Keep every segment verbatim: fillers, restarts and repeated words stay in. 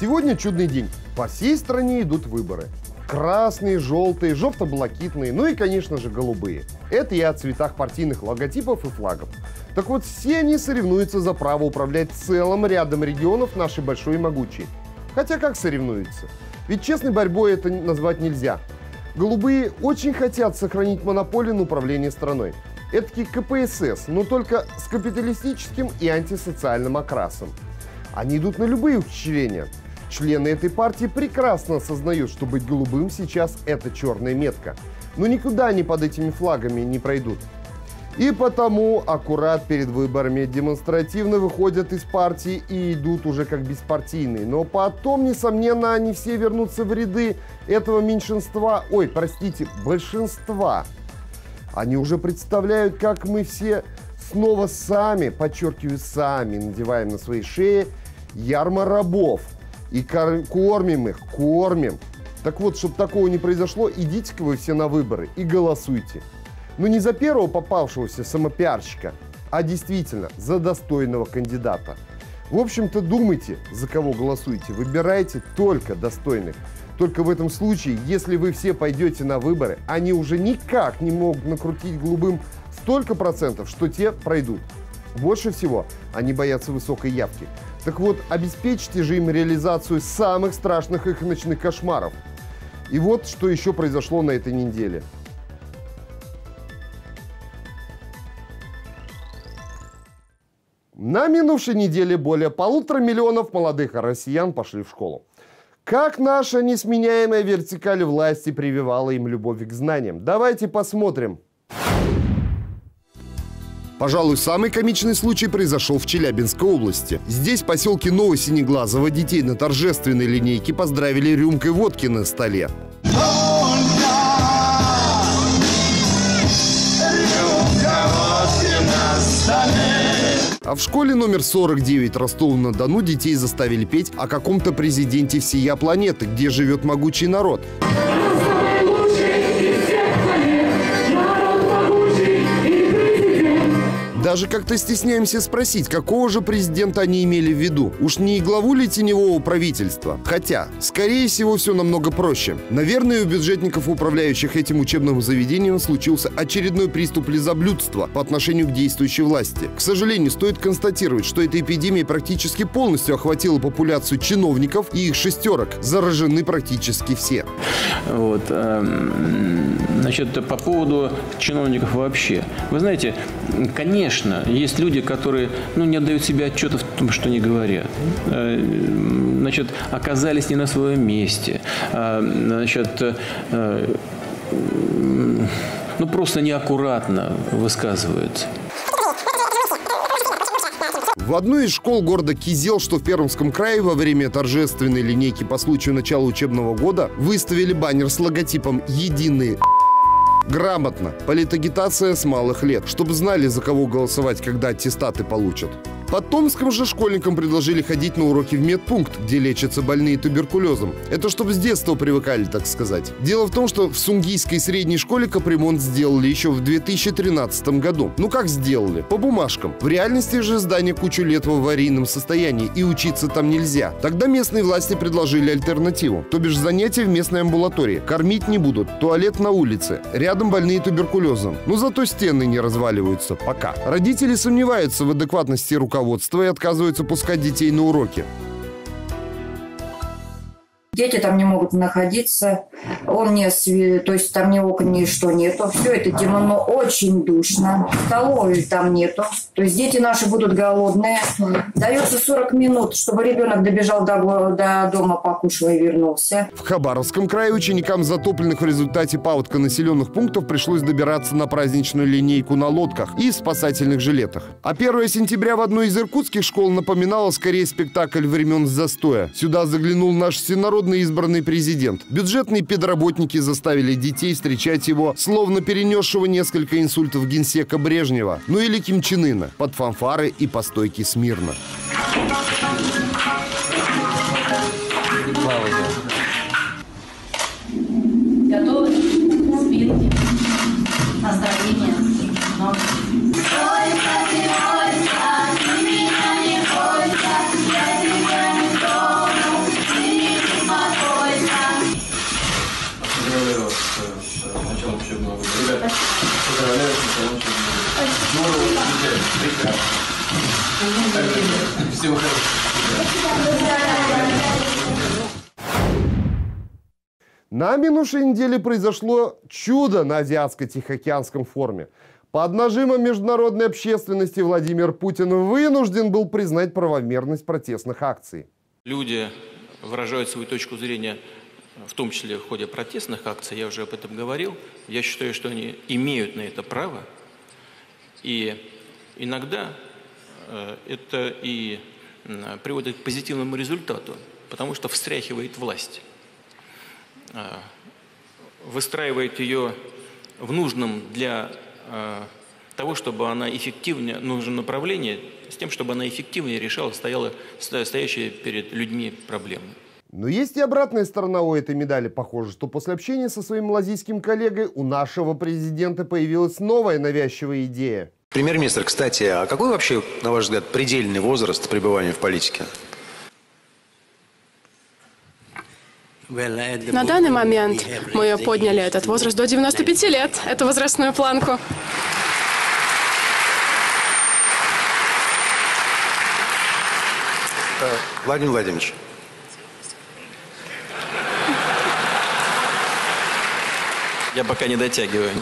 Сегодня чудный день. По всей стране идут выборы. Красные, желтые, желто-блакитные, ну и, конечно же, голубые. Это я о цветах партийных логотипов и флагов. Так вот, все они соревнуются за право управлять целым рядом регионов нашей большой и могучей. Хотя как соревнуются? Ведь честной борьбой это назвать нельзя. Голубые очень хотят сохранить монополию на управление страной. Эдакий ка пэ эс эс, но только с капиталистическим и антисоциальным окрасом. Они идут на любые ухищрения. Члены этой партии прекрасно осознают, что быть голубым сейчас – это черная метка. Но никуда они под этими флагами не пройдут. И потому аккурат перед выборами демонстративно выходят из партии и идут уже как беспартийные. Но потом, несомненно, они все вернутся в ряды этого меньшинства, ой, простите, большинства. Они уже представляют, как мы все снова сами, подчеркиваю, сами надеваем на свои шеи ярмо рабов. И кормим их, кормим. Так вот, чтобы такого не произошло, идите-ка вы все на выборы и голосуйте. Но не за первого попавшегося самопиарщика, а действительно за достойного кандидата. В общем-то, думайте, за кого голосуете. Выбирайте только достойных. Только в этом случае, если вы все пойдете на выборы, они уже никак не могут накрутить голубым столько процентов, что те пройдут. Больше всего они боятся высокой явки. Так вот, обеспечьте же им реализацию самых страшных их ночных кошмаров. И вот что еще произошло на этой неделе. На минувшей неделе более полутора миллионов молодых россиян пошли в школу. Как наша несменяемая вертикаль власти прививала им любовь к знаниям? Давайте посмотрим. Пожалуй, самый комичный случай произошел в Челябинской области. Здесь, в поселке Новосинеглазово, детей на торжественной линейке поздравили рюмкой водки на столе. А в школе номер сорок девять Ростова-на-Дону детей заставили петь о каком-то президенте всея планеты, где живет могучий народ. Даже как-то стесняемся спросить, какого же президента они имели в виду. Уж не главу ли теневого правительства? Хотя, скорее всего, все намного проще. Наверное, у бюджетников, управляющих этим учебным заведением, случился очередной приступ лизоблюдства по отношению к действующей власти. К сожалению, стоит констатировать, что эта эпидемия практически полностью охватила популяцию чиновников и их шестерок. Заражены практически все. Вот, значит, по поводу чиновников вообще. Вы знаете, конечно, Конечно, есть люди, которые ну, не отдают себе отчета в том, что они говорят. Значит, оказались не на своем месте. Значит, ну, просто неаккуратно высказываются. В одной из школ города Кизел, что в Пермском крае, во время торжественной линейки по случаю начала учебного года выставили баннер с логотипом «Единые». Грамотно. Политагитация с малых лет, чтобы знали, за кого голосовать, когда аттестаты получат. Потомским же школьникам предложили ходить на уроки в медпункт, где лечатся больные туберкулезом. Это чтобы с детства привыкали, так сказать. Дело в том, что в Сунгийской средней школе капремонт сделали еще в две тысячи тринадцатом году. Ну как сделали? По бумажкам. В реальности же здание кучу лет в аварийном состоянии, и учиться там нельзя. Тогда местные власти предложили альтернативу. То бишь занятия в местной амбулатории. Кормить не будут. Туалет на улице. Рядом больные туберкулезом. Но зато стены не разваливаются. Пока. Родители сомневаются в адекватности руководства и отказываются пускать детей на уроки. Дети там не могут находиться, он не осве... то есть там ни окон, ни что нету. Все это темно, очень душно. Столовой там нету. То есть дети наши будут голодные. Дается сорок минут, чтобы ребенок добежал до, до дома, покушал и вернулся. В Хабаровском крае ученикам затопленных в результате паводка населенных пунктов пришлось добираться на праздничную линейку на лодках и спасательных жилетах. А первое сентября в одной из иркутских школ напоминало скорее спектакль времен застоя. Сюда заглянул наш всенародный избранный президент. Бюджетные педработники заставили детей встречать его, словно перенесшего несколько инсультов генсека Брежнева, ну или Ким Чен Ына, под фанфары и по стойке смирно. Готовы? Спинки. Настроение. Ноги. Ой, Всего хорошего. На минувшей неделе произошло чудо на Азиатско-Тихоокеанском форуме. Под нажимом международной общественности Владимир Путин вынужден был признать правомерность протестных акций. Люди выражают свою точку зрения, в том числе в ходе протестных акций, я уже об этом говорил. Я считаю, что они имеют на это право. И иногда э, это и э, приводит к позитивному результату, потому что встряхивает власть, э, выстраивает ее в нужном для э, того, чтобы она эффективнее, нужно направление, с тем, чтобы она эффективнее решала стояла, стоящие перед людьми проблемы. Но есть и обратная сторона у этой медали. Похоже, что после общения со своим малазийским коллегой у нашего президента появилась новая навязчивая идея. Премьер-министр, кстати, а какой вообще, на ваш взгляд, предельный возраст пребывания в политике? На данный момент мы подняли этот возраст до девяноста пяти лет, эту возрастную планку. Владимир Владимирович. Я пока не дотягиваю.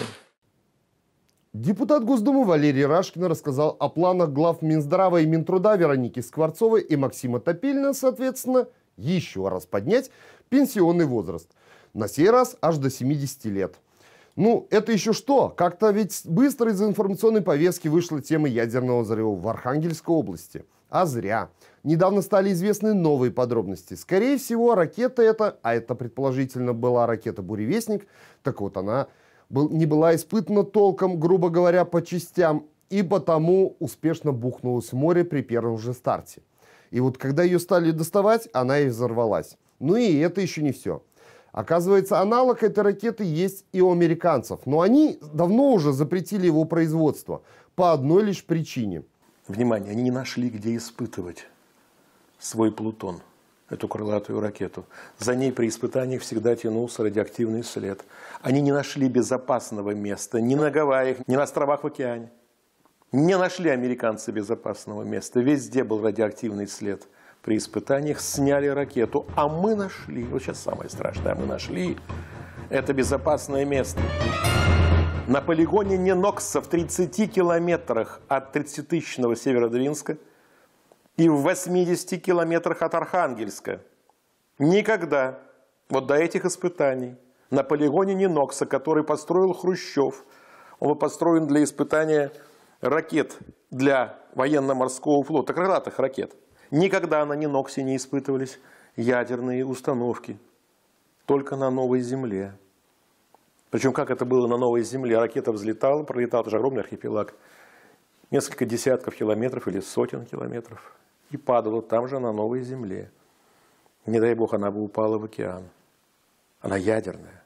Депутат Госдумы Валерий Рашкин рассказал о планах глав Минздрава и Минтруда Вероники Скворцовой и Максима Топилина, соответственно, еще раз поднять пенсионный возраст. На сей раз аж до семидесяти лет. Ну, это еще что? Как-то ведь быстро из информационной повестки вышла тема ядерного взрыва в Архангельской области. А зря. Недавно стали известны новые подробности. Скорее всего, ракета эта, а это предположительно была ракета «Буревестник», так вот она был, не была испытана толком, грубо говоря, по частям, и потому успешно бухнулась в море при первом же старте. И вот когда ее стали доставать, она и взорвалась. Ну и это еще не все. Оказывается, аналог этой ракеты есть и у американцев, но они давно уже запретили его производство по одной лишь причине. Внимание, они не нашли, где испытывать свой Плутон, эту крылатую ракету. За ней при испытаниях всегда тянулся радиоактивный след. Они не нашли безопасного места ни на Гавайях, ни на островах в океане. Не нашли американцы безопасного места. Везде был радиоактивный след. При испытаниях сняли ракету. А мы нашли, вот сейчас самое страшное, мы нашли это безопасное место. На полигоне Ненокса в тридцати километрах от тридцатитысячного Северодвинска и в восьмидесяти километрах от Архангельска. Никогда, вот до этих испытаний, на полигоне Ненокса, который построил Хрущев, он был построен для испытания ракет для военно-морского флота, крылатых ракет. Никогда на Неноксе не испытывались ядерные установки, только на Новой Земле. Причем, как это было на Новой Земле, ракета взлетала, пролетала, это же огромный архипелаг, несколько десятков километров или сотен километров, и падала там же на Новой Земле. Не дай бог, она бы упала в океан. Она ядерная.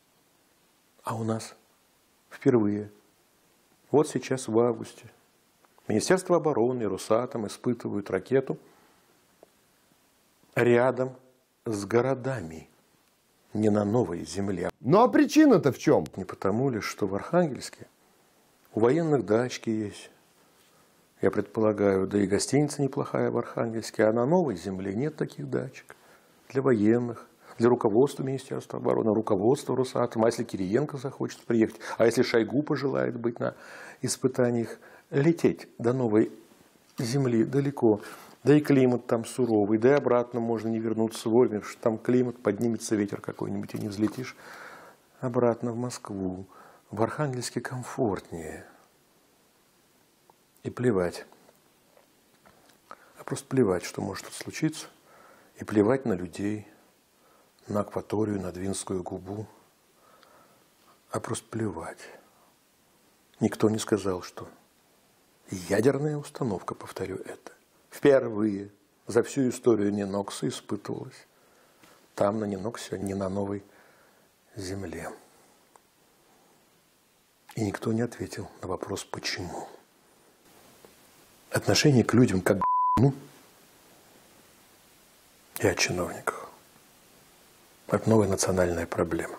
А у нас впервые, вот сейчас в августе, Министерство обороны и Росатом испытывают ракету рядом с городами. Не на Новой Земле. Ну а причина-то в чем? Не потому ли, что в Архангельске у военных дачки есть, я предполагаю, да и гостиница неплохая в Архангельске, а на Новой Земле нет таких дачек для военных, для руководства Министерства обороны, руководства Росатома, а если Кириенко захочет приехать, а если Шойгу пожелает быть на испытаниях, лететь до Новой Земли далеко. Да и климат там суровый, да и обратно можно не вернуться вовремя, потому что там климат, поднимется ветер какой-нибудь, и не взлетишь обратно в Москву. В Архангельске комфортнее. И плевать. А просто плевать, что может тут случиться. И плевать на людей, на акваторию, на Двинскую губу. А просто плевать. Никто не сказал, что ядерная установка, повторю это, впервые за всю историю Ненокса испытывалась там, на Неноксе, не на Новой Земле. И никто не ответил на вопрос, почему. Отношение к людям как к г***ну и о чиновниках. Это новая национальная проблема.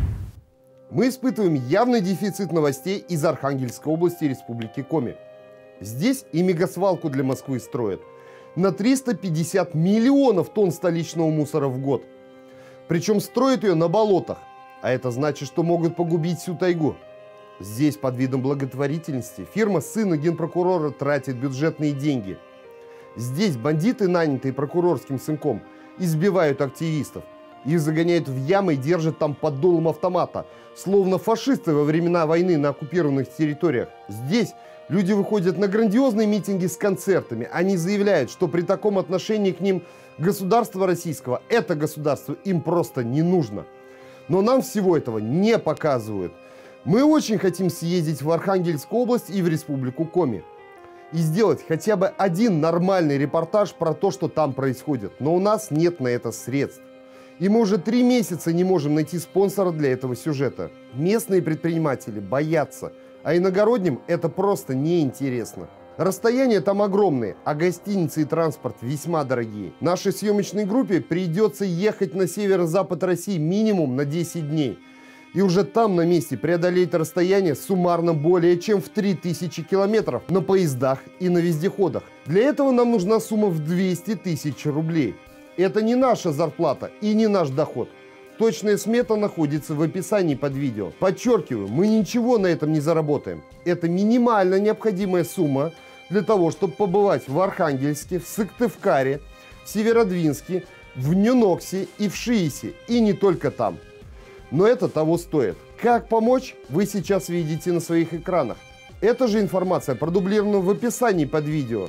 Мы испытываем явный дефицит новостей из Архангельской области и Республики Коми. Здесь и мегасвалку для Москвы строят на триста пятьдесят миллионов тонн столичного мусора в год. Причем строят ее на болотах, а это значит, что могут погубить всю тайгу. Здесь под видом благотворительности фирма сына генпрокурора тратит бюджетные деньги. Здесь бандиты, нанятые прокурорским сынком, избивают активистов. Их загоняют в ямы и держат там под дулом автомата, словно фашисты во времена войны на оккупированных территориях. Здесь люди выходят на грандиозные митинги с концертами. Они заявляют, что при таком отношении к ним государства российского, это государство им просто не нужно. Но нам всего этого не показывают. Мы очень хотим съездить в Архангельскую область и в Республику Коми и сделать хотя бы один нормальный репортаж про то, что там происходит. Но у нас нет на это средств. И мы уже три месяца не можем найти спонсора для этого сюжета. Местные предприниматели боятся, а иногородним это просто неинтересно. Расстояния там огромные, а гостиницы и транспорт весьма дорогие. Нашей съемочной группе придется ехать на северо-запад России минимум на десять дней. И уже там на месте преодолеть расстояние суммарно более чем в три тысячи километров на поездах и на вездеходах. Для этого нам нужна сумма в двести тысяч рублей. Это не наша зарплата и не наш доход. Точная смета находится в описании под видео. Подчеркиваю, мы ничего на этом не заработаем. Это минимально необходимая сумма для того, чтобы побывать в Архангельске, в Сыктывкаре, в Северодвинске, в Нюноксе и в Шиисе. И не только там. Но это того стоит. Как помочь, вы сейчас видите на своих экранах. Эта же информация продублирована в описании под видео.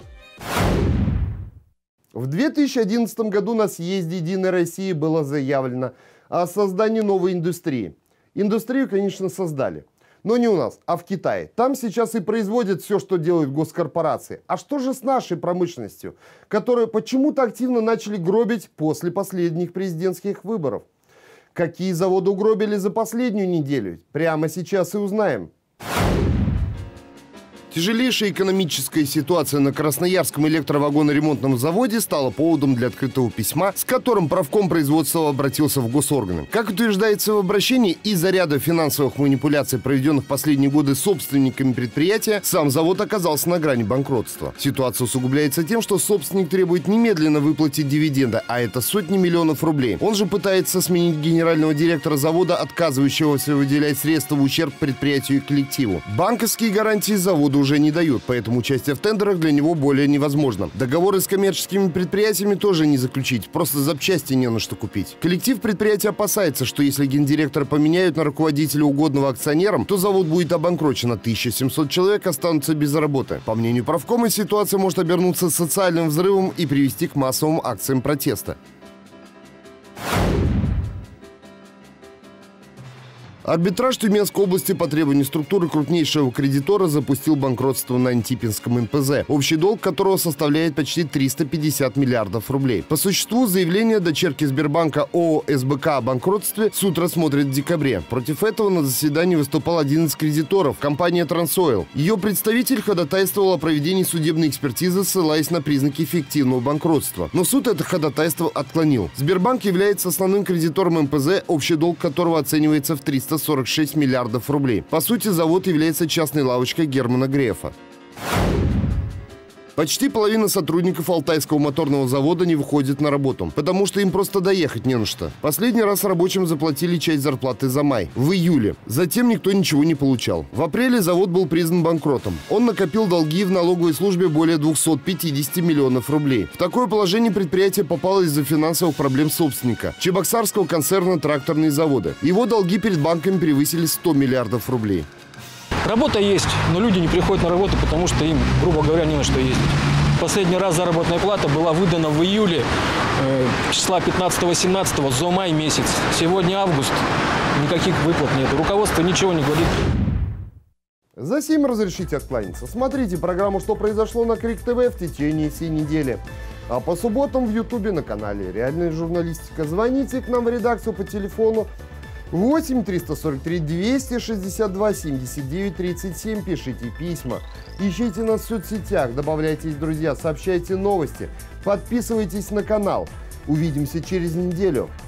В две тысячи одиннадцатом году на съезде «Единой России» было заявлено о создании новой индустрии. Индустрию, конечно, создали. Но не у нас, а в Китае. Там сейчас и производят все, что делают госкорпорации. А что же с нашей промышленностью, которую почему-то активно начали гробить после последних президентских выборов? Какие заводы угробили за последнюю неделю? Прямо сейчас и узнаем. Тяжелейшая экономическая ситуация на Красноярском электровагоноремонтном заводе стала поводом для открытого письма, с которым правком производства обратился в госорганы. Как утверждается в обращении, из-за ряда финансовых манипуляций, проведенных в последние годы собственниками предприятия, сам завод оказался на грани банкротства. Ситуация усугубляется тем, что собственник требует немедленно выплатить дивиденды, а это сотни миллионов рублей. Он же пытается сменить генерального директора завода, отказывающегося выделять средства в ущерб предприятию и коллективу. Банковские гарантии заводу уже не дают, поэтому участие в тендерах для него более невозможно. Договоры с коммерческими предприятиями тоже не заключить, просто запчасти не на что купить. Коллектив предприятия опасается, что если гендиректора поменяют на руководителя, угодного акционерам, то завод будет обанкрочен, а тысяча семьсот человек останутся без работы. По мнению правкома, ситуация может обернуться социальным взрывом и привести к массовым акциям протеста. Арбитраж Тюменской области по требованию структуры крупнейшего кредитора запустил банкротство на Антипинском эн пэ зэ, общий долг которого составляет почти триста пятьдесят миллиардов рублей. По существу, заявление дочерки Сбербанка ООО эс бэ ка о банкротстве суд рассмотрит в декабре. Против этого на заседании выступал один из кредиторов – компания «Трансойл». Ее представитель ходатайствовал о проведении судебной экспертизы, ссылаясь на признаки фиктивного банкротства. Но суд это ходатайство отклонил. Сбербанк является основным кредитором эн пэ зэ, общий долг которого оценивается в триста сорок шесть миллиардов рублей. По сути, завод является частной лавочкой Германа Грефа. Почти половина сотрудников Алтайского моторного завода не выходит на работу, потому что им просто доехать не на что. Последний раз рабочим заплатили часть зарплаты за май, в июле. Затем никто ничего не получал. В апреле завод был признан банкротом. Он накопил долги в налоговой службе более двухсот пятидесяти миллионов рублей. В такое положение предприятие попало из-за финансовых проблем собственника – чебоксарского концерна «Тракторные заводы». Его долги перед банками превысили сто миллиардов рублей. Работа есть, но люди не приходят на работу, потому что им, грубо говоря, не на что ездить. Последний раз заработная плата была выдана в июле, э, числа пятнадцатого-семнадцатого, за май месяц. Сегодня август, никаких выплат нет. Руководство ничего не говорит. За сим разрешите откланяться. Смотрите программу «Что произошло» на Крик ТВ в течение всей недели. А по субботам в Ютубе на канале «Реальная журналистика». Звоните к нам в редакцию по телефону восемь триста сорок три двести шестьдесят два семьдесят девять тридцать семь. Пишите письма, ищите нас в соцсетях, добавляйтесь, друзья, сообщайте новости, подписывайтесь на канал. Увидимся через неделю.